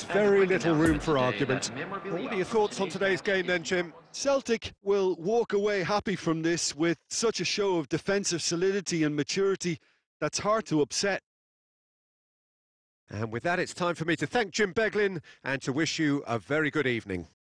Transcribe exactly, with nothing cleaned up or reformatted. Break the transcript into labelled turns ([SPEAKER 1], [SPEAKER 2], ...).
[SPEAKER 1] leaves very little room for argument. Well, what are your thoughts on today's game then, Jim?
[SPEAKER 2] Celtic will walk away happy from this with such a show of defensive solidity and maturity that's hard to upset.
[SPEAKER 1] And with that, it's time for me to thank Jim Beglin and to wish you a very good evening.